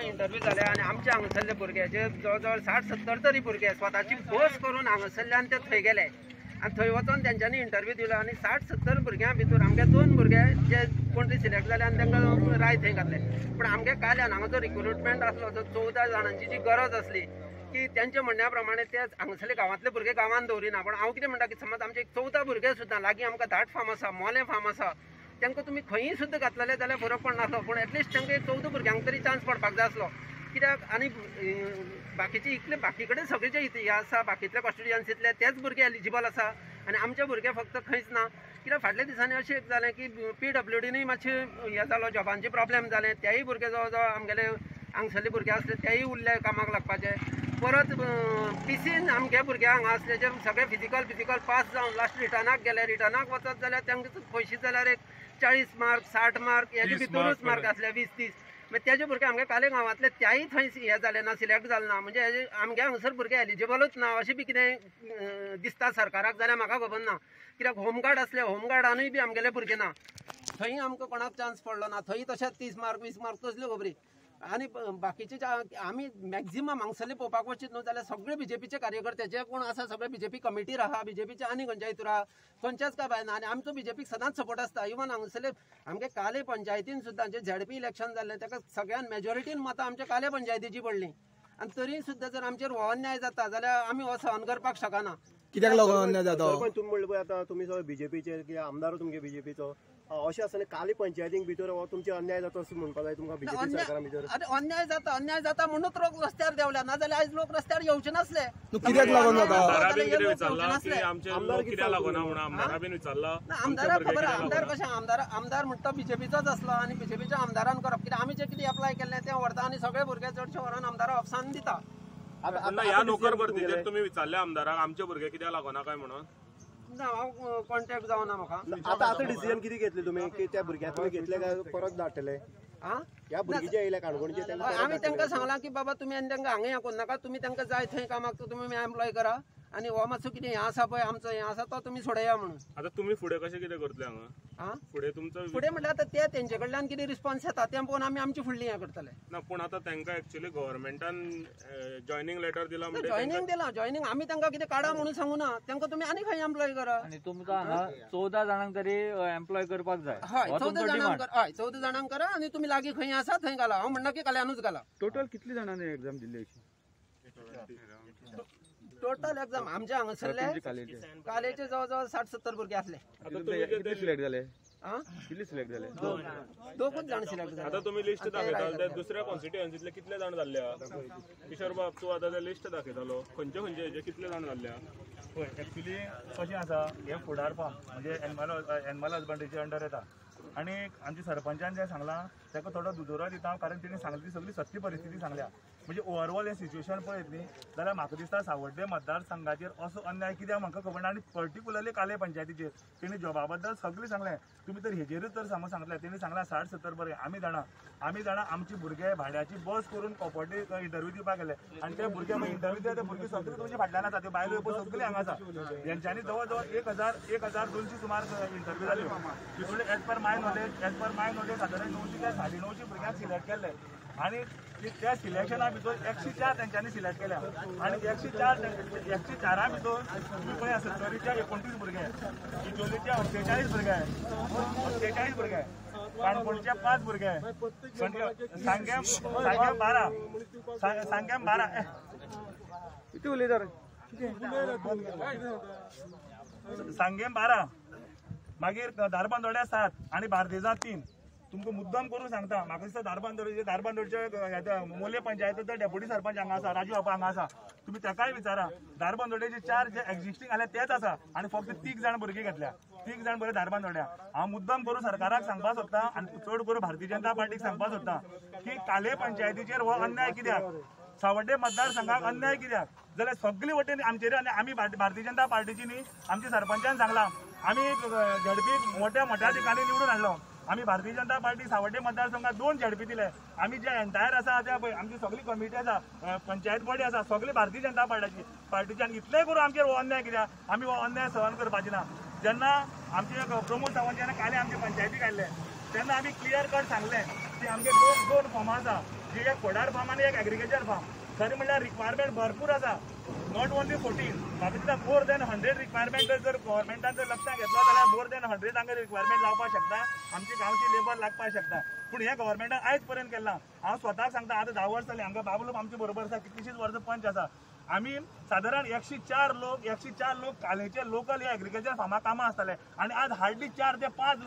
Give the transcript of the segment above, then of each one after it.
Interview जाले आनी आमचे हांगासरले भुरगे जे जवळ 60-70 तरी भुरगे स्वताची बस करून हांगासरल्यान ते थंय गेले आनी थंय वचून तेंच्यांनी इंटरव्यू दिलो आनी 60-70 भुरग्यां भितर आमगे 2 भुरगे जे कोण तरी सिलेक्ट जाले आनी तांकां राय थंय घातले पूण आमगे काल्यान हांगा जो रिक्रुटमेंट आसलो जो 14 जाणांची जी गरज आसली की त्यांच्या म्हणण्या प्रमाणे ते हांगासरले गांवांतले भुरगे गांवांत दवरिना पण हांव कितें म्हणटा की समज आमचे 14 भुरगे सुद्दां लागीं आमकां धाट फार्म आसा मोले फार्म आसा तांकां तुमी खंयी सुद्दां घातलेले जाल्यार फरक पडनासलो पूण एटलिस्ट तांकां 14 भुरग्यांक तरी चान्स पडपाक जाय आसलो कित्याक आनी बाकीचे इतले बाकी कडेन सगळे जे हे आसा बाकीतले कॉन्स्टिट्युएन्सीतले तेच भुरगे एलिजिबल आसा आनी आमचे भुरगे फक्त खंयच ना कित्याक फाटल्या दिसांनी अशें जालें की PWDनूय मातशें हें जालो जॉबांचे प्रॉब्लेम जाले तेय भुरगे जवळ जवळ आमगेले हांगसरले भुरगे आसले तेय उरले कामाक लागपाचे परत PCन आमगे भुरगे हांगा आसले जे सगळे फिजिकल पास जावन लास्ट रिटर्नाक गेले रिटर्नाक वचत जाल्यार तांकां पयशे जाल्यार एक 40 मार्क 60 मार्क हेजे भितरूच मार्क आसले 20-30 मागीर तेजे भुरगे आमगे काले गांवांतले त्याय थंय हे जाले ना सिलेक्ट जाले ना म्हणजे हेजे आमगे हांगसर भुरगे एलिजिबलूच ना अशें बी कितें दिसता सरकाराक जाल्यार म्हाका खबर ना कित्याक होमगार्ड आसले होमगार्डानूय बी आमगेले भुरगे ना थंय आमकां कोणाक चान्स पडलो ना थंय तशेंच 30 मार्क 20 मार्क तसल्यो खबरी आनी बाकीचे आमी मॅक्झिमम हांगसरले पळोवपाक वचीत न्हू जाल्यार सगळे BJPचे कार्यकर्ते जे कोण आसा सगळे BJP कमिटीर आहा BJPचे आनी खंयच्या हितूर आहा खंयच्याच काय भायर ना आनी आमचो BJPक सदांच सपोर्ट आसता इवन हांगसरले आमगे काले पंचायतीन सुद्दां जे ZP इलेक्शन जाल्लें ताका सगळ्यान मेजॉरिटीन मतां आमच्या काले पंचायतीची पडली आनी तरी सुद्दां जर आमचेर हो अन्याय जाता जाल्यार आमी हो सहन करपाक शकना कित्याक लागून अन्याय जाता तुम्ही म्हणले पळय आतां तुमी सगळे BJPचे की आमदार तुमगे BJPचो अशें आसतना काले पंचायतीक भितर हो तुमचे अन्याय जाता अशें म्हणपाक जाय तुमकां BJP सरकारा भितर अन्याय जाता म्हणून लोक रस्त्यार देवल्या ना जाल्यार आयज लोक रस्त्यार येवचे नासले कित्याक लागून जाता आमदाराक खबर आमदार कशें आमदार म्हणटा BJPचोच आसलो आनी BJPच्या आमदारान करप कित्याक आमी जे कितें एप्लाय केल्लें तें व्हरता आनी सगळे भुरगे चडशे व्हरून आमदारा ऑफिसान दिता ह्या नोकर भरतीचेर तुमी विचारले आमदाराक आमचे भुरगे कित्याक लागना काय म्हणून ना हांव कॉन्टॅक्ट जावना म्हाका आता डिसिजन कितें घेतले तुमी की त्या भुरग्यांक तुमी घेतले काय परत धाडटले ह्या भुरगे जे येयले काणकोणचे आमी तांकां सांगलां की बाबा तुमी आनी तांकां हांगा हें करूं नाका तुमी तांकां जाय थंय कामाक तुमी एम्प्लॉय करा आनी हो मातसो कितें हें आसा पळय आमचो हें आसा तो तुमी सोडया म्हणून आतां तुमी फुडें कशें कितें करतले हांगा फुडें तुमचो फुडें म्हटल्यार आतां ते तेंचे कडल्यान कितें रिस्पॉन्स येता तें पळोवन आमी आमची फुडलीं हें करतले ना पूण आतां तांकां एक्चुअली गव्हर्मेंटान जॉयनिंग लेटर दिला जॉयनिंग आमी तांकां कितें काडा म्हणून सांगू ना तांकां तुमी आनी खंय एम्प्लॉय करा आनी तुमकां हांगा 14 जाणांक तरी एम्प्लॉय करपाक जाय हय 14 जाणांक करा आनी तुमी लागीं खंय आसा थंय घाला हांव म्हणना की काल्यानूच घाला टोटल कितली जाणांनी एग्जाम दिल्ली टोटल एग्जाम आमच्या हांगासरले कालेचे जवळ जवळ 60-70 भुरगे आसले कितले सिलेक्ट जाले कितले सिलेक्ट जाले दोगूच जाण सिलेक्ट जाले आतां तुमी लिस्ट दाखयता दुसऱ्या कॉन्स्टिट्युएन्सीतले कितले जाण जाल्ल्या किशोर बाब तूं आतां ते लिस्ट दाखयतालो खंयचे खंयचे हेजे कितले जाण जाल्ल्या पळय एक्चुली कशें आसा हे फुडार फार्म म्हणजे एनिमल हजबंड्रीचे अंडर येता आनी आमच्या सरपंचान जें सांगलां ताका थोडो दुजोरा दिता कारण तेणी सांगली ती सगळी सत्य परिस्थिती सांगल्या म्हणजे ओवरऑल हें सिच्युएशन पळयत न्ही जाल्यार म्हाका दिसता सावड्डे मतदारसंघाचेर असो अन्याय कित्याक म्हाका खबर ना आनी पर्टिक्युलरली काले पंचायतीचेर तेणी जॉबा बद्दल सगळें सांगलें तुमी तर हेजेरूच तर सांगलें तेणी सांगलां 60-70 बरें आमी जाणा आमची भुरगे भाड्याची बस करून प्रॉपर्टी इंटरव्यू दिवपाक गेले आनी ते भुरगे मागीर इंटरव्यू दिता ते भुरगे सगळे तुमच्या फाटल्यान आसा त्यो बायलो पळय सगळीं हांगा आसा हेंच्यांनी जवळ जवळ 1200 सुमार इंटरव्यू जाल्यो तितूंतले एज पर माय नॉलेज सादारण 900 काय 950 भुरग्यांक सिलेक्ट केल्ले आनी त्या सिलेक्शना भितर 104 तेंच्यांनी सिलेक्ट केल्या आनी 104 भितर तुमी पळय 70च्या 29 भुरगे इचोलेचे 48 भुरगे काणकोणचे 5 भुरगे सांगेम 12 किती उलयता सांगेम 12 मागीर धारबांदोड्या 7 आनी बार्देजा 3 तुमकां मुद्दाम करून सांगता म्हाका दिसता धारबांदोडचे मोले पंचायतीचो डेप्युटी सरपंच हांगा आसा राजू बापा हांगा आसा तुमी ताकाय विचारा धारबांदोड्याचे 4 जे एक्झिस्टींग आल्या तेच आसा आनी फक्त 3 जाण भुरगे घेतल्या 3 जाण बरे धारबांदोड्या हांव मुद्दाम करून सरकाराक सांगपाक सोदता आनी चड करून भारतीय जनता पार्टीक सांगपाक सोदता की काले पंचायतीचेर हो अन्याय कित्याक सावड्डे मतदारसंघाक अन्याय कित्याक जाल्यार सगळी वटेन आमचेर आनी आमी भारतीय जनता पार्टीची न्ही आमच्या सरपंचान सांगलां आमी झडपी मोठ्या ठिकाणी निवडून हाडलो आमी भारतीय जनता पार्टी सावड्डे मतदारसंघात 2 झडपी दिले आमी जे एंटायर आसा त्या पळय आमची सगळी कमिटी आसा पंचायत बॉडी आसा सगळी भारतीय जनता पार्टीची आनी इतलें करून आमचेर हो अन्याय कित्याक आमी हो अन्याय सहन करपाचे ना जेन्ना आमचे प्रमोद सावंत जेन्ना काले आमचे पंचायतीक आयिल्ले तेन्ना आमी क्लियर कट सांगलें की आमगे 2 फॉर्म आसा जी एक फोडार फार्म आणि एक एग्रीकल्चर फार्म खरी म्हणल्यार रिक्वायरमेंट भरपूर आसा नॉट ओनली 14 म्हाका दिसता मोर देन 100 रिक्वायरमेंट जर गव्हर्मेंटान जर लक्षात घेतलो जाल्यार मोर देन 100 हांगा रिक्वायरमेंट जावपाक शकता आमची गांवची लेबर लागपाक शकता पूण हे गव्हर्मेंटान आयज पर्यंत केला हांव स्वताक सांगता आतां 10 वर्सां जालीं हांगा बाबलो आमचे बरोबर आसा कितलीशीच वर्सां पंच आसा आमी सादारण 104 लोक कालेचे लोकल हे एग्रीकल्चर फार्मा कामां आसताले आनी आज हार्डली 4 ते 5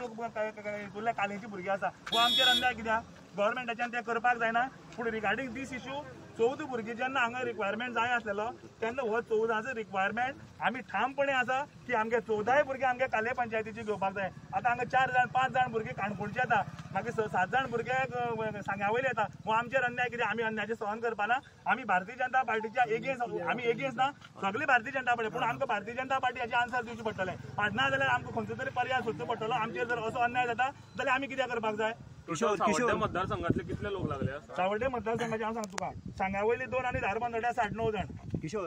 लोक कालेची भुरगीं आसा वो आमचेर अन्याय कित्याक गव्हर्मेंटाच्यान ते करपाक जायना पूण रिगार्डींग दीस इश्यू 14 भुरगीं जेन्ना हांगा रिक्वायरमेंट जाय आसलेलो तेन्ना हो 14चो रिक्वायरमेंट आमी ठामपणे आसा की आमगे 14 भुरगीं आमगे काले पंचायतीची घेवपाक जाय आतां हांगा 4 जाण 5 जाण भुरगीं काणकोणचे येता मागीर 7 जाण भुरगे सांग्यावयले येता हो आमचेर अन्याय कितें आमी अन्यायाचें सहन करपाना आमी भारतीय जनता पार्टीच्या एगेन्स्ट आमी एगेन्स्ट ना सगळी भारतीय जनता पार्टी पूण आमकां भारतीय जनता पार्टी हाचे आन्सर दिवचे पडटले ना जाल्यार आमकां खंयचो तरी पर्याय सोदचो पडटलो आमचेर जर असो अन्याय जाता जाल्यार आमी कितें करपाक जाय सावड्डे मतदारसंघातले कितले लोक लागले सावड्डे मतदारसंघाचे हांव सांगता तुका सांग्यावयली 2 आनी धारबांदोड्या 9 जाण किशोर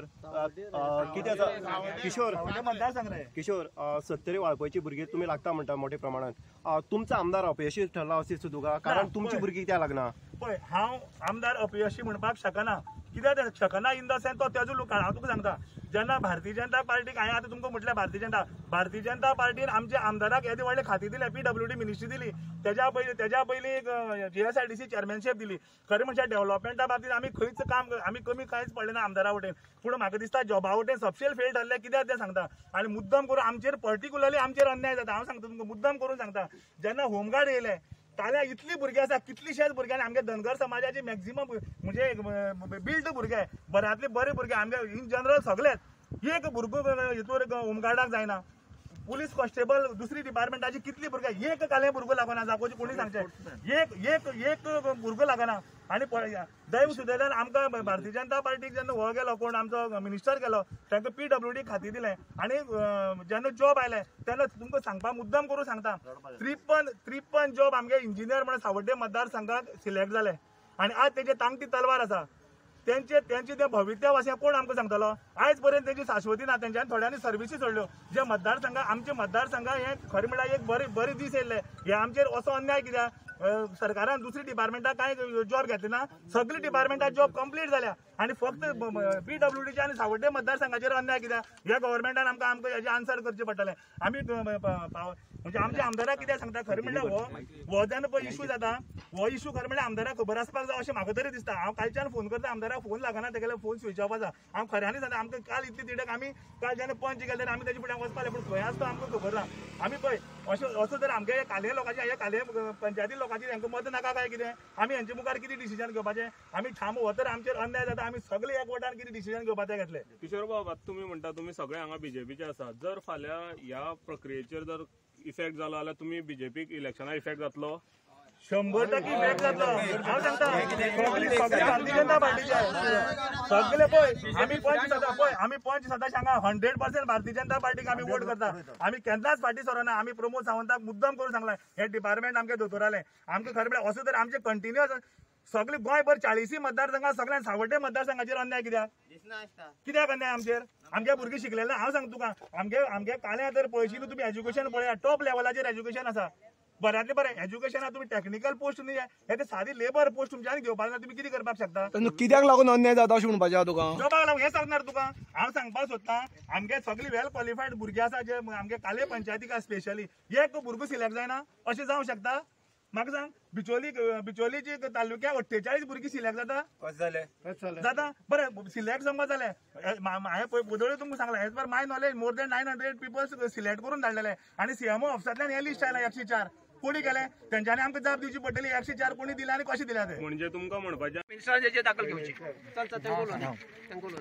कितें आसा किशोर मतदारसंघ रे किशोर 70 वाळपयची भुरगीं तुमी लागता म्हणटा मोठ्या प्रमाणात तुमचो आमदार अपयशी ठरला अशें दिसता तुका कारण तुमची भुरगीं कित्याक लागना पळय हांव आमदार अपयशी म्हणपाक शकना कित्याक शकना इन द सेन्स तो तेजो लोक हांव तुका सांगता जेन्ना भारतीय जनता पार्टीक हांवें आतां तुमकां म्हटलें भारतीय जनता पार्टीन आमच्या आमदाराक येदे व्हडले खाती दिले PWD मिनिस्ट्री दिली तेज्या पयलीं JSRTC चेअरमॅनशीप दिली खरें म्हणजे डेव्हलपमेंटा बाबतींत आमी खंयच काम आमी कमी कांयच पडलें ना आमदारा वटेन पूण म्हाका दिसता जॉबा वटेन सबशेल फेल ठरले कित्याक तें सांगता आनी मुद्दम करून आमचेर पर्टिक्युलरली आमचेर अन्याय जाता हांव सांगता तुमकां मुद्दम करून सांगता जेन्ना होमगार्ड येयले ताल्या इतली भुरगीं आसा कितलीशेच भुरग्यांनी आमगे धनगर समाजाचे मॅक्झिमम म्हणजे बिल्ड भुरगे बऱ्यांतले बरे भुरगे आमगे इन जनरल सगळेच एक भुरगो हितूर होमगार्डाक जायना पुलीस कॉन्स्टेबल दुसरी डिपार्टमेंटाची कितली भुरगे एक काले भुरगो लागना जागोची कोणी सांगचे एक भुरगो लागना आनी दैव सुदैवान आमकां भारतीय जनता पार्टीक जेन्ना हो गेलो कोण आमचो मिनिस्टर गेलो तांकां PWD खाती दिलें आनी जेन्ना जॉब आयले तेन्ना तुमकां सांगपाक मुद्दम करून सांगता 53 जॉब आमगे इंजिनियर म्हणून सावड्डे मतदारसंघाक सिलेक्ट जाले आनी आज तेजे तांगती तलवार आसा त्यांचे ते भवित्य अशें कोण आमकां सांगतलो आयज पर्यंत तेजी शाश्वती ना तेंच्यांनी थोड्यांनी सर्विसी सोडल्यो जे मतदारसंघ आमचे मतदारसंघ हे खरें म्हळ्यार एक बरे दीस येयले हे आमचेर असो अन्याय कित्याक सरकारान दुसरी डिपार्टमेंटाक कांय जॉब घेतले ना सगळी डिपार्टमेंटाक जॉब कंप्लीट जाल्या आनी फक्त PWDचे आनी सावड्डे मतदारसंघाचेर अन्याय कित्याक ह्या गव्हर्मेंटान आमकां हेजे आन्सर करचें पडटलें आमी म्हणजे आमच्या आमदाराक कित्याक सांगता खरें म्हणल्यार हो जेन्ना पळय इश्यू जाता हो इश्यू खरें म्हणल्यार आमदाराक खबर आसपाक जाय अशें म्हाका तरी दिसता हांव कालच्यान फोन करता आमदाराक फोन लागना तेगेले फोन स्विच ऑफ आसा हांव खऱ्यांनी सांगता आमकां काल इतली तिडक आमी काल जेन्ना पंच गेले तेन्ना आमी तेजे फुड्यान वचपाक पूण खंय आसता आमकां खबर ना आमी पळय असो जर आमगे काले लोकांचे हे काले पंचायती लोकांची हांकां मत नाका काय कितें आमी हांचे मुखार कितें डिसिजन घेवपाचें आमी ठाम हो तर आमचेर अन्याय जाता आमी सगळे एकवटान कितें डिसिजन घेवपाचें घेतले किशोर बाबा तुमी म्हणटा तुमी सगळे हांगा बीजेपीचे आसात जर फाल्यां ह्या प्रक्रियेचेर जर इफेक्ट जालो जाल्यार तुमी बीजेपीक इलेक्शनाक इफेक्ट जातलो 100% इफेक्ट जातलो हांव सांगता सगळे भारतीय जनता पार्टीचे सगळे पळय आमी पंच सदां सांगा 100% भारतीय जनता पार्टीक आमी वोट करता आमी केन्नाच फाटी सरना आमी प्रमोद सावंताक मुद्दम करून सांगला हे डिपार्टमेंट आमगे दोतोराले आमकां खरें म्हळ्यार असो तर आमचे कंटिन्युअस सगळे गोंयभर 40 मतदारसंघात सगळ्यान सावड्डे मतदारसंघाचेर अन्याय कित्याक अन्याय आमचेर आमगे भुरगीं शिकलेले हांव सांगता तुका आमगे काल्या तर पळयशी न्हू तुमी एज्युकेशन पळया टॉप लेवलाचेर एज्युकेशन आसा बऱ्यांतले बरें एज्युकेशनाक तुमी टेक्निकल पोस्ट न्ही हे सादी लेबर पोस्ट तुमच्यानी घेवपाक ना तुमी कितें करपाक शकता कित्याक लागून अन्याय जाता अशें म्हणपाचें तुका जॉबाक लागून हें सांगणार तुका हांव सांगपाक सोदतां आमगे सगळीं वेल क्वॉलिफायड भुरगीं आसा जे आमगे काले पंचायतीक स्पेशली एक भुरगो सिलेक्ट जायना अशें जावंक शकता म्हाका सांग बिचोलीची तालुक्यात 48 भुरगीं सिलेक्ट जाता कशें जाता बरें सिलेक्ट समज जाले हांवें पळय तुमकां सांगला as per my knowledge more than 900 peoples select करून धाडलेले आनी CMO ऑफिसांतल्यान हे लिस्ट आयला 104 कोणी केले तेंच्यांनी आमकां जाप दिवची पडटली 104 कोणी दिले आनी कशें दिल्या ते म्हणजे तुमकां म्हणपाचें मिनिस्टरांचेर दाखल घेवची चल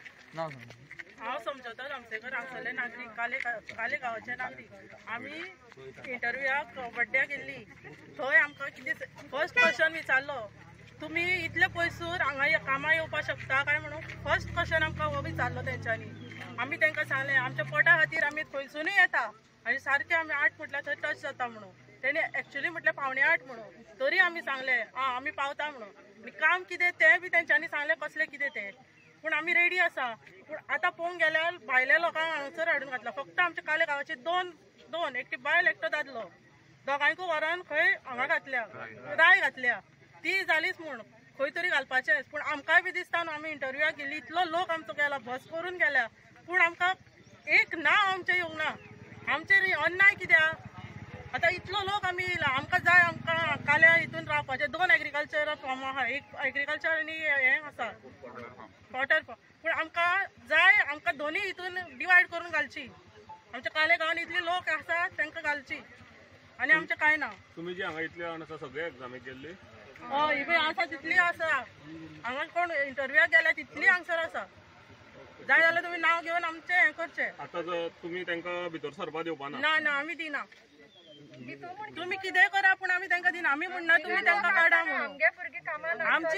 हांव समजता रामशेखर हांगसरले नागरीक काले गांवाचे नागरीक आमी इंटरव्यूक बड्ड्याक गेल्ली थंय आमकां कितें फर्स्ट क्वेश्चन विचारलो तुमी इतले पयसूर हांगा कामां येवपाक शकता काय म्हणून फर्स्ट क्वेश्चन आमकां हो विचारलो तेंच्यांनी आमी तांकां सांगलें आमच्या पोटा खातीर आमी खंयसूनय येता आनी सारकें आमी 8 म्हटल्यार थंय टच जाता म्हणून तेणी एक्चुअली म्हटल्यार 7:45 म्हणून तरी आमी सांगलें आमी पावता म्हणून आनी काम कितें तें बी तेंच्यांनी सांगलें कसलें कितें तें पूण आमी रेडी आसा पूण आतां पळोवंक गेल्यार भायल्या लोकांक हांगासर हाडून घातला फक्त आमच्या काले गांवाचे दोन एकटी बायल एकटो दादलो दोगांयकूय व्हरोन खंय हांगा घातल्या राय घातल्या ती जालीच म्हूण खंय तरी घालपाचेच. पूण आमकांय बी दिसता न्हू, आमी इंटरव्यूआक गेली, इतलो लोक आमचो गेला, बस करून गेल्या, पूण आमकां एक नांव आमचें येवंक ना. आमचेर अन्याय कित्याक? आतां इतलो लोक आमी येयला, आमकां जाय, आमकां काल्या हितून रावपाचें. 2 एग्रीकल्चर फॉर्म आहा, एक एग्रीकल्चर आनी हें आसा वॉटर फॉर्म. पूण आमकां जाय, आमकां दोनी हितून डिवायड करून घालची. आमच्या काले गांवांत इतले लोक आसा तांकां घालची आनी आमचें कांय ना. तुम्ही जे हांगा इतले जाण आसा सगळे एक्झामीक गेल्ली? हय, ही आसा तितली आसा. हांगा कोण इंटरव्यूआक गेल्या तितली हांगसर आसा. जाय जाल्यार तुमी नांव घेवन आमचें हें करचें. आतां तुम्ही तांकां भितर सरपा दिवपा ना? ना ना, आमी दिना. तुम्ही कितें करा, पूण आमी तांकां दिना. आमी म्हणना तुमी तांकां काडा म्हणून. आमची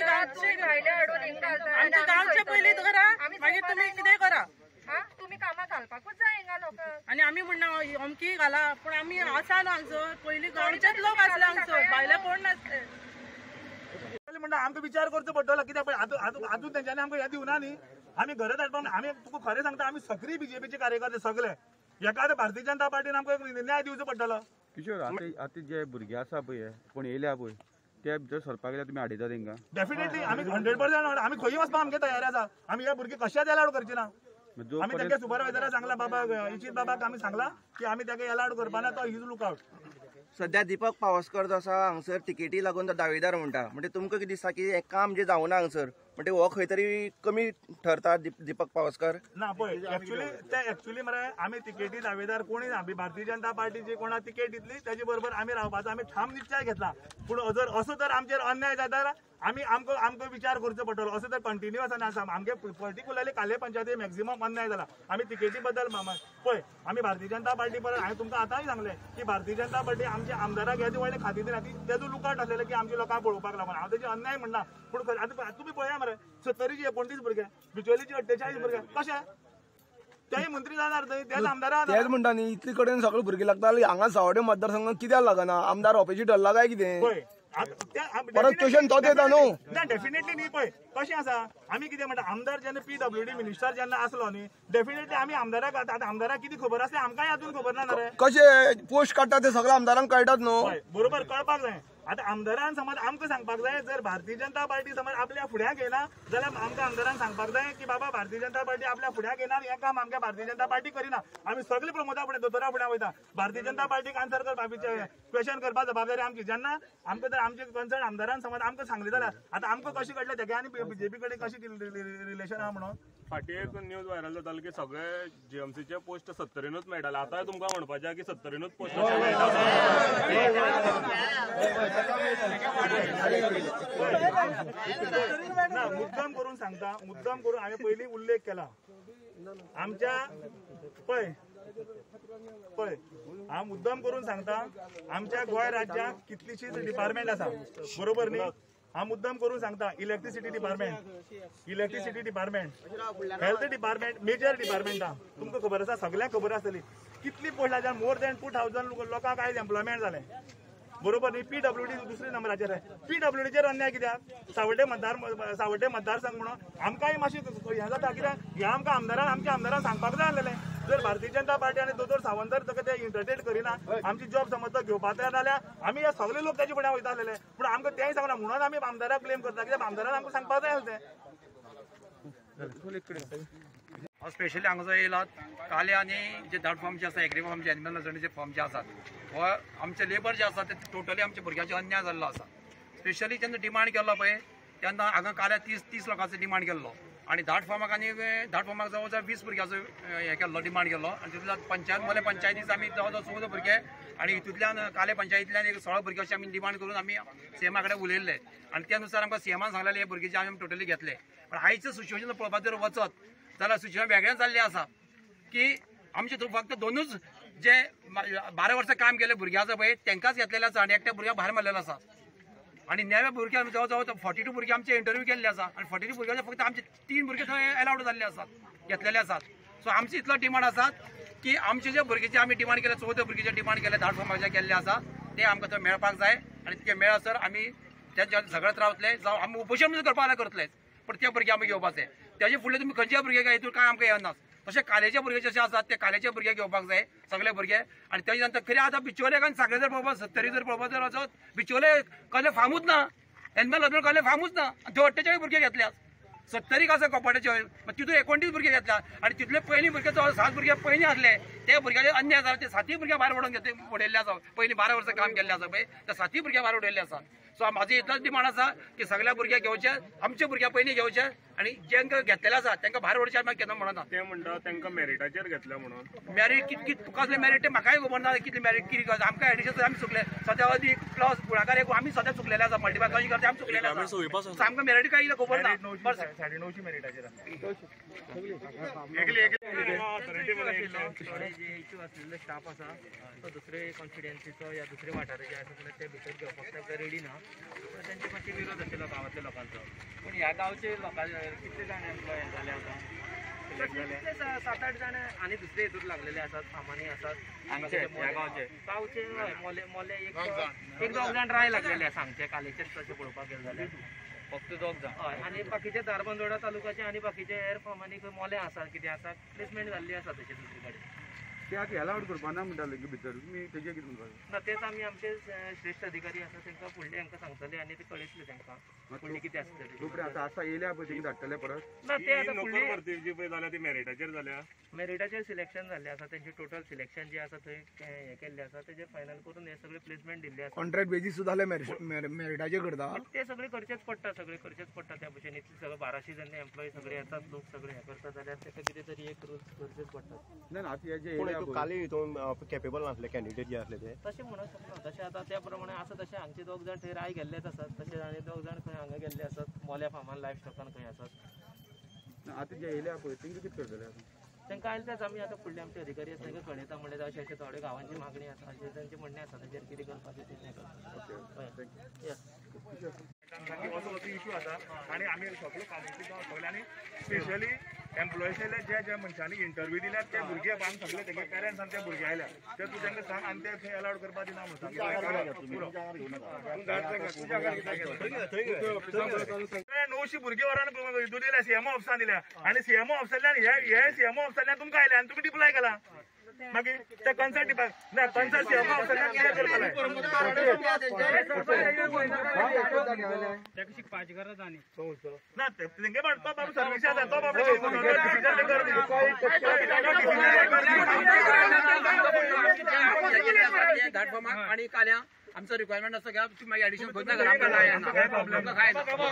गांवचे पयलीं करा, मागीर तुमी कितें करा. तुम्ही कामां घालपाकूच जाय हिंगा लोकांक. आनी आमी म्हणना अमकी घाला, पूण आमी आसा न्हू हांगसर. पयलीं गांवचेच लोक आसले हांगसर, भायले कोण नासले. म्हणटा आमकां विचार करचो पडटलो कित्याक हातून तेंच्यांनी आमकां हें दिवना न्ही. आमी घरा धाडपाक आमी तुका खरें सांगता, आमी सक्रीय बीजेपीचे कार्यकर्ते सगळे. एका आतां भारतीय जनता पार्टीन आमकां एक न्याय दिवचो पडटलो. किशोर आतां जे भुरगे आसा पळय, कोण येयल्या पळय, ते भितर सरपाक गेल्यार तुमी हाडयता तेंकां? डेफिनेटली आमी 100% आमी खंय वचपाक आमगे तयार आसा. आमी हे भुरगे कशेंच अलाउड करचे ना. आमी तेंगे सुपरवायझराक सांगला, बाबा इचित बाबाक आमी सांगला की आमी तेका अलाउड करपाना, तो हीज लुक आउट. सध्या दीपक पावसकर जो आसा हांगसर टिकेटी लागून तो दावेदार म्हणटा. म्हणजे तुमकां कितें दिसता की हें काम जे जावना हांगसर, म्हणजे हो खंय तरी कमी ठरता दीपक पावसकर? ना पळय, एक्चुअली मरे आमी तिकेटी दावेदार कोणी ना. भारतीय जनता पार्टीची कोणा तिकेट दितली तेजे बरोबर आमी रावपाचो आमी ठाम निश्चय घेतला. पूण जर असो जर आमचेर अन्याय जाता आमकां विचार करचो पडटलो. असो तर कंटिन्युअस आसा. आमगे पर्टिक्युलरली काले पंचायती मॅक्झिमम अन्याय जाला. आमी तिकेटी बद्दल पळय, आमी भारतीय जनता पार्टी परत हांवें तुमकां आतांय सांगलें की भारतीय जनता पार्टी आमच्या आमदाराक ह्या व्हडले खाती दिना, तेजो लुकआउट आसलेले की आमच्या लोकांक पळोवपाक लागून. हांव तेजे अन्याय म्हणना, पूण आतां तुमी पळया मरे, 70ची 29 भुरगे, बिचोलीची 48 भुरगे, कशें तेय मंत्री जाणार थंय, तेच आमदार तेच म्हणटा न्ही, इतले कडेन सगळे भुरगे लागता. हांगा सावड्डे मतदारसंघात कित्याक लागना? आमदार ऑपोजीट हल्ला काय कितें? परत क्वेश्चन तोच येता न्हू. ना डेफिनेटली न्ही. पळय कशें आसा, आमी कितें म्हणटा, आमदार जेन्ना PWD मिनिस्टर जेन्ना आसलो न्ही, डेफिनेटली आमी आमदाराक आतां आमदाराक कितें खबर आसता आमकांय हातून खबर ना रे. कशे पोस्ट काडटा ते सगळे आमदारांक कळटात न्हू. बरोबर कळपाक जाय. आतां आमदारान समज आमकां सांगपाक जाय, जर भारतीय जनता पार्टी समज आपल्या फुड्याक येना जाल्यार आमकां आमदारान सांगपाक जाय की बाबा भारतीय जनता पार्टी आपल्या फुड्याक येना, हें काम आमच्या भारतीय जनता पार्टी करिना. आमी सगळे प्रमोदा फुडें दोतोरा फुडें वयता. भारतीय जनता पार्टीक आन्सर करपाक क्वेश्चन करपाक जबाबदारी आमची. जेन्ना आमकां जर आमचे कन्सर्न आमदारान समज आमकां सांगलें जाल्यार आतां आमकां कशें कळटलें तेगे आनी बीजेपी कडेन कशें रिलेशन आहा म्हणून. फाटीं एक न्यूज व्हायरल जाताली की सगळे GMCचे पोस्ट 70च मेळटाले. आतां तुमकां म्हणपाचें की 70च पोस्ट ना. मुद्दाम करून सांगता, मुद्दाम करून हांवें पयलीं उल्लेख केला आमच्या पळय हांव मुद्दाम करून सांगता, आमच्या गोंय राज्यात कितलीशीच डिपार्टमेंट आसा, बरोबर न्ही. हांव मुद्दाम करून सांगता, electricity department, health department, major डिपार्टमेंटा तुमकां खबर आसा, सगळ्यांक खबर आसतली कितली पोस्टाच्या मोर दॅन 2000 लोकांक आयज एम्प्लॉयमेंट जालें, बरोबर न्ही. PWD दुसऱ्या नंबराचेर आहे. PWDचेर अन्याय कित्याक? सावड्डे मतदारसंघ म्हणून आमकांय मातशें हें जाता कित्याक हें आमकां आमच्या आमदारान सांगपाक जाय आसलेलें. जर भारतीय जनता पार्टी आनी दोतोर सावंत जर ते इंटरटेन करिना, आमची जॉब समज तो घेवपाक तयार जाल्यार आमी हे सगळे लोक तेजे फुड्यान वयता आसलेले. पूण आमकां तेंय सांगना म्हणून आमी आमदाराक ब्लेम करता, कित्याक आमदारान आमकां सांगपाक जाय आसलें. हांव स्पेशली हांगा येयला काले आनी जे धाड फॉर्म जे आसा, एग्री फॉर्म जे एनिमल हजबंड्रीचे फॉर्म जे आसात, हो आमचे लेबर जे आसा ते टोटली आमच्या भुरग्यांचे अन्याय जाल्लो आसा. स्पेशली जेन्ना डिमांड केल्लो पळय तेन्ना हांगा काल्या 30 लोकांचो डिमांड केल्लो आनी धाड फॉर्माक जवळ जवळ 20 भुरग्यांचो हें केल्लो, डिमांड केल्लो. आनी तितूंतल्यान मोले पंचायतीच आमी जवळ जवळ 14 भुरगे आनी हितूंतल्यान काले पंचायतींतल्यान एक 16 भुरगे अशें आमी डिमांड करून आमी CMा कडेन उलयल्ले आनी त्यानुसार आमकां CMान सांगलेले हे भुरगे आमी टोटली घेतले. पण आयचें सिच्युएशन पळोवपाक जर वचत जाल्यार सिच्युएशन वेगळेंच जाल्लें आसा की आमचे फक्त 2च जे 12 वर्सां काम केले भुरगे आसा पळय तांकांच घेतलेले आसा आनी एकट्या भुरग्याक भायर मारलेलो आसा. आनी नव्या भुरग्यांक जवळ जवळ 42 भुरगे आमचे इंटरव्यू केल्ले आसा आनी 42 भुरग्यांचे फक्त आमचे 3 भुरगे थंय अलाउड जाल्ले आसात, घेतलेले आसात. सो आमचे इतलो डिमांड आसात की आमचे जे भुरग्याचे आमी डिमांड केले, 14 भुरग्याचे डिमांड केले, धाड फॉर्माचे केल्ले आसा ते आमकां थंय मेळपाक जाय आनी ते मेळसर आमी त्या झगडत रावतले, जावं आमी उपोशण करपाक करतलेच, पण ते भुरगे आमी घेवपाचे. तेजे फुडले तुमी खंयचे भुरगे काय हितून काय आमकां येनात. तशें कालेचे भुरगे जशे आसात ते कालेचे भुरगे घेवपाक जाय सगळे भुरगे. आनी तेजे नंतर खरी आतां बिचोलेक आनी सगळे जर पळोवपाक 70 जर पळोवपाक जर वचत बिचोले कसले फार्मूच ना. एनिमल हजबंड्री कॉलेज फार्मूच ना थंय 48 भुरगे घेतल्या 70 आसा कोपाट्याचे तितून 29 भुरगे घेतल्या आणि तितले पयलीं भुरगे जवळ 7 भुरगे पयलीं आसले ते भुरग्याचे अन्याय जाला ते 7 भुरगे भायर उडयल्ले आसा पयलीं 12 वर्सां काम केल्लें आसा पळय त्या 7 भुरगे भायर उडयल्ले आसा सो म्हाजो इतलोच डिमांड आसा की सगळ्या भुरग्यांक घेवचे आमचे भुरग्या पयलीं घेवचे आणि जेंका घेतलेले आसा तांकां भायर उडोवचे मागीर केन्ना म्हणना ते म्हणटा तांकां मेरिटाचेर घेतल्या म्हणून मेरीट कितकी कसले मेरीट ते म्हाकाय खबर ना कितले मेरीट कितें आमकां एडिशन आमी चुकले सद्या अदीक प्लस गुणाकार एक आमी सद्या चुकलेले आसा मल्टिप्लाय कशी करता आमी चुकलेले आसा आमकां मेरीट काय खबर ना 9.5 मेरिटाचेर जे इश्यू असलेले स्टाफ आसा तो दुसरे कॉन्स्टिट्युएन्सीचो या दुसरे वाठाराचे आसा ते भितर घेवपाक ते रेडी ना तेंचे मातशे विरोध आशिल्लो गांवांतल्या लोकांचो पूण ह्या गांवचे लोकांचे कितले जाण एम्प्लॉय जाले आतां 7-8 जाण आनी दुसरे हितूर लागलेले आसात सामान्य आसात हांगचे ह्या गांवचे मोले मोले एक 2 जाण राय लागलेले सांगचे कालेचेच तशें पळोवपाक गेले जाल्यार फक्त 2 जाण हय आनी बाकीचे धारबांदोडा तालुक्याचे आनी बाकीचे हेर फार्मांनी मोले आसा कितें आसा प्लेसमेंट जाल्ली आसा तशें दुसरे कडेन त्याक अलाउड करपा ना म्हणटाले की भितर तुमी तेजे कितें म्हणपाक ना तेच आमी आमचे श्रेष्ठ अधिकारी आसा तांकां फुडले हांकां सांगतले आनी ते कळयतले तांकां फुडलें कितें आसतलें रोखडें आतां आसा येयल्या पळय तेंगे धाडटले परत ना ते आतां नोकर फुडली भरती जी पळय जाल्या ती मेरिटाचेर जाल्या मेरिटाचेर सिलेक्शन जाल्लें आसा तेंचे टोटल सिलेक्शन जे आसा थंय हें केल्लें आसा तेजेर फायनल करून हे सगळे प्लेसमेंट दिल्ले आसा कॉन्ट्रॅक्ट बेजीस सुद्दां मेरिटाचेर करता ते सगळे करचेच पडटा त्या भशेन इतले सगळे 1200 जण एम्प्लॉय सगळे येतात लोक सगळे हे करतात जाल्यार ताका कितें तरी एक रूल करचेच पडटा ना आतां हे जे पूण येयल्या हितून पळय काली हितून कॅपेबल नासले कॅन्डिडेट जे आसले ते तशें म्हणूंक शकना तशें आतां त्या प्रमाणे आसा तशें हांगचे 2 जाण थंय राय गेल्लेच आसात तशें आनी 2 जाण खंय हांगा गेल्ले आसात मोल्या फार्मान लायफ स्टॉकान खंय आसात आतां जे येयल्या पळय तेंगे कितें करतले आतां तांकां आयले तेच आमी आतां फुडले आमचे अधिकारी आसा तांकां कळयता म्हणजे अशें अशें थोडे गांवांची मागणी आसा अशें तांचें म्हणणें आसा ताचेर कितें करपाचें तें करता असो इश्यू आसा आनी आमी सगळो कामाची गांव सगळे आनी स्पेशली एम्प्लॉयीसले जे मनशांनी इंटरव्यू दिल्यात ते भुरगे आमी सगळे तेगे पेरंट्स आनी ते भुरगे आयल्या ते तूं तांकां सांग आनी ते थंय अलाउड करपा दिना म्हणून 900 भुरगे व्हरान हितून दिल्या सीएमओ ऑफिसान दिल्या आनी सीएमओ ऑफिसांतल्यान हे सीएमओ ऑफिसांतल्यान तुमकां आयले आनी तुमी डिप्लॉय केला मागीर ते कन्सल्ट डिपार्टमेंट ना कन्सल्ट सीएमओ ऑफिसांतल्यान कितें ताका शिकपाची गरज आनी ना तेंगे बाबा सर्वीस आसा तो बाबा आणि काल्या आमचं रिक्वायरमेंट असं घ्या तुम्ही मागीर एडिशन करता करा आमकां काय ना आमकां काय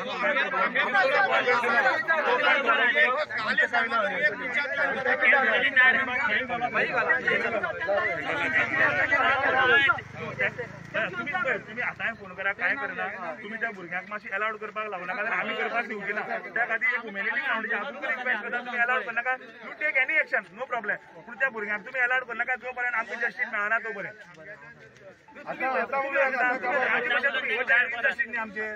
तुम्ही आतां फोन करा काय करना तुम्ही त्या भुरग्यांक मातशी अलाउड करपाक लागू नाका जाल्यार आमी करपाक दिवची ना त्या खातीर एक ह्युमॅनिटी फावंडेशन हांव तुमकां रिक्वेस्ट करता तुम्ही अलाउड करनाका you take any action no problem पूण त्या भुरग्यांक तुम्ही अलाउड करनाका जो पर्यंत आमकां जस्टीस मेळना तो पर्यंत जस्टीस न्ही आमचे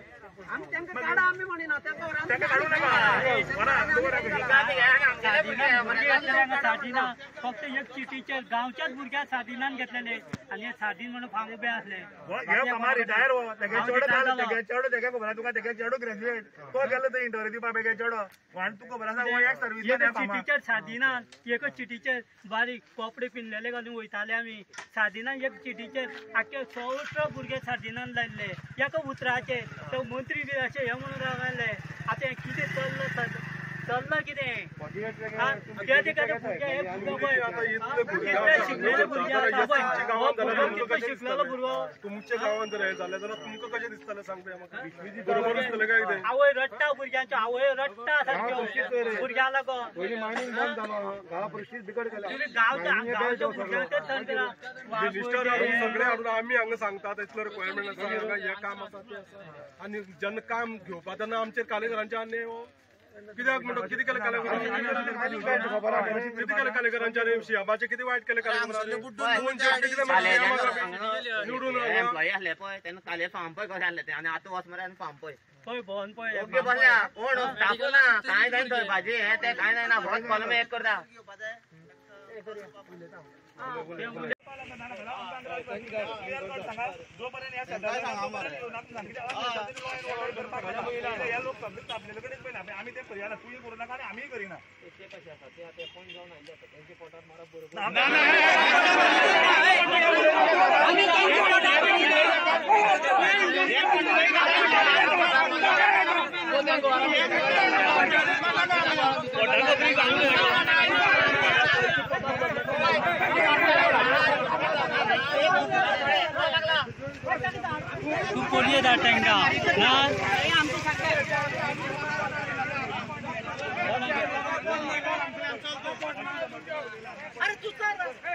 फक्त एक चिटीचे गांवच्याच भुरग्याक सादिनान घेतलेले आणि सादीन म्हणून फार्म उबे असले हे फार्मा रिटायर हो तेगे चेडो तेगे खबर तुका तेगे चेडो ग्रॅज्युएट तो गेलो थंय इंटरव्यू दिवपा तेगे चेडो आनी तुका खबर आसा हो एक सर्वीस चिटीचेर सादिनान एकच चिटीचेर बारीक कपडे पिनलेले घालून वयताले आमी सादिनान एक चिटीचेर आख्खे 118 भुरगे सादिनान लायल्ले एका उतराचेर तो मंत्री बी अशें हे म्हणून रावले आतां कितें चल्लं कितें शिकलेले भुरगे शिकलेलो भुरगो तुमच्या गांवांत जर हे जालें जाल्यार तुमकां कशें दिसतलें सांगता बरोबर दिसतलें काय कितें आवय रडटा भुरग्यांच्यो आवय रडटा सारक्यो भुरग्यां लागून पयलीं मायनींग बंद जालो गांवा परिस्थिती बिकट केल्या गांवच्या भुरग्यांचेच लिस्टार सगळे हाडून आमी हांगा सांगतात इतलो रिक्वायरमेंट आसा हांगा हे काम आसा ते आसा आनी जेन्ना काम घेवपा तेन्ना आमचेर कालेकरांचे आनी कित्याक म्हणटा कितें केलें कालेकरांचे कितें केलें कालेकरांचे आनी शियाबाचे कितें वायट केलें कालेकरांनी निवडून एम्प्लॉई आसले पळय तेन्ना काले फार्म पळय कशें आसलें तें आनी आतां वच मरे आनी फार्म पळय पळय भोवन पळय ओके बसल्या कोण टाकू ना कांय जायना थंय भाजी हे ते कांय जायना फकत कॉलम एक करता जो पर्यंत ह्या लोक सगळे आपल्याला कडेच पळयना आमी ते करया तूंय करूं नाका आनी आमीय करिना ते कशें आसा ते आतां कोण जावन आयले आसा तेंचे पोटार मारप बरोबर तू कोणीये दाटांगा ना अरे तू